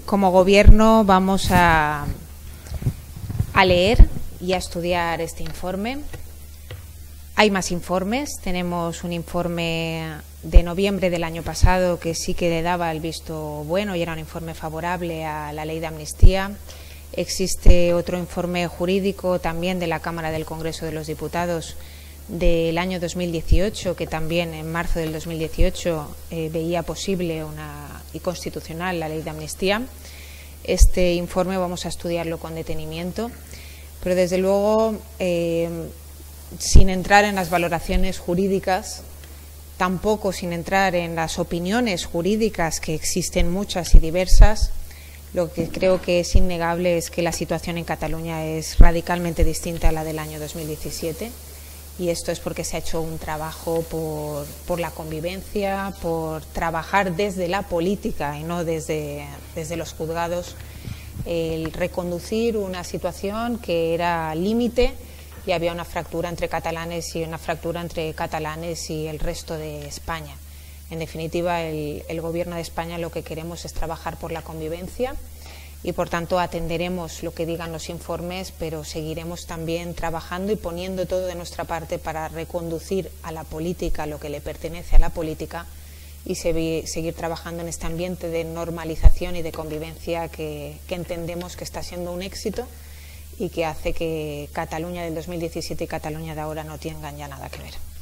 como Gobierno vamos a leer y a estudiar este informe. Hay más informes. Tenemos un informe de noviembre del año pasado que sí que le daba el visto bueno y era un informe favorable a la ley de amnistía. Existe otro informe jurídico también de la Cámara del Congreso de los Diputados del año 2018, que también en marzo del 2018 veía posible y constitucional la ley de amnistía. Este informe vamos a estudiarlo con detenimiento, pero desde luego sin entrar en las valoraciones jurídicas, tampoco sin entrar en las opiniones jurídicas, que existen muchas y diversas. Lo que creo que es innegable es que la situación en Cataluña es radicalmente distinta a la del año 2017. Y esto es porque se ha hecho un trabajo por la convivencia, por trabajar desde la política y no desde los juzgados, el reconducir una situación que era límite y había una fractura entre catalanes y el resto de España. En definitiva, el Gobierno de España lo que queremos es trabajar por la convivencia y, por tanto, atenderemos lo que digan los informes, pero seguiremos también trabajando y poniendo todo de nuestra parte para reconducir a la política lo que le pertenece a la política y seguir trabajando en este ambiente de normalización y de convivencia que entendemos que está siendo un éxito y que hace que Cataluña del 2017 y Cataluña de ahora no tengan ya nada que ver.